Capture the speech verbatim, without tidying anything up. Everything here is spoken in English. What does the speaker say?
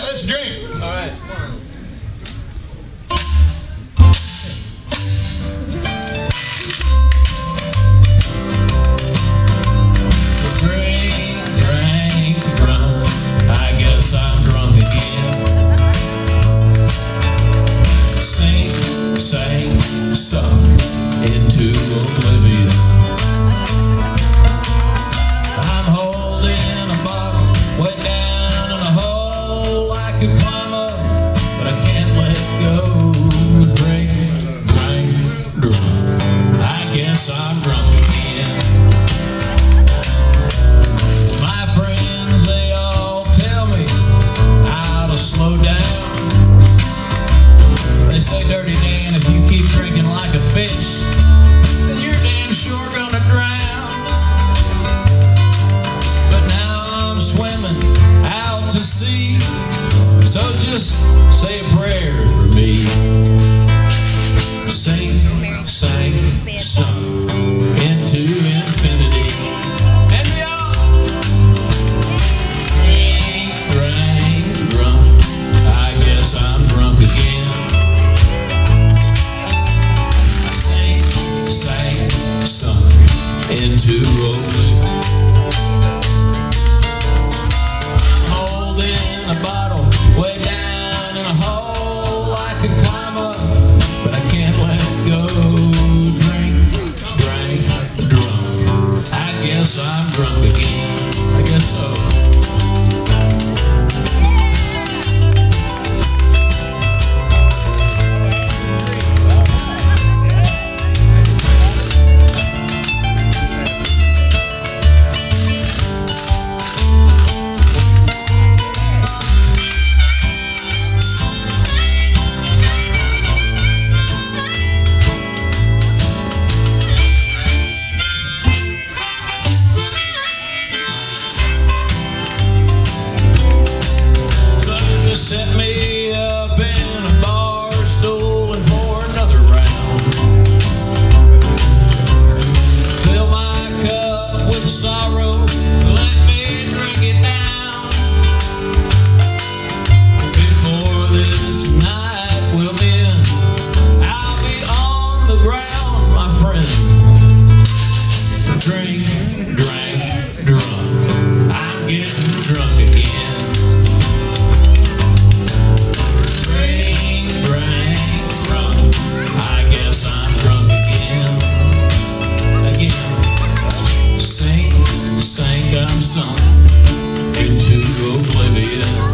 let's drink. All right. Drink, drink, drunk. I guess I'm drunk again. Sink, sank, sunk into oblivion. I'm holding a bottle way down in a hole I could climb up, but I can't let go. Drink, drink, drunk. I guess I'm drunk again. My friends, they all tell me how to slow down. They say, Dirty Dan, if you keep drinking like a fish, then you're damn sure gonna drown. But now I'm swimming out to sea, so just say a prayer for me. Sink, sank, sunk into infinity and beyond. Drink, drank, drunk. I guess I'm drunk again. Sink, sank, sunk into oblivion. I'm holding a bottle way down in a hole I could climb up, but I can't let go. Drink, drank, drunk. I guess I'm drunk again. I guess so. Set me up in a bar stool and pour another round. Fill my cup with sorrow, let me drink it down. Before this night will end, I'll be on the ground, my friend. Drink, drank, drunk. I'm getting drunk again. I'm drunk again, again. Sink, sank, I'm sunk into oblivion.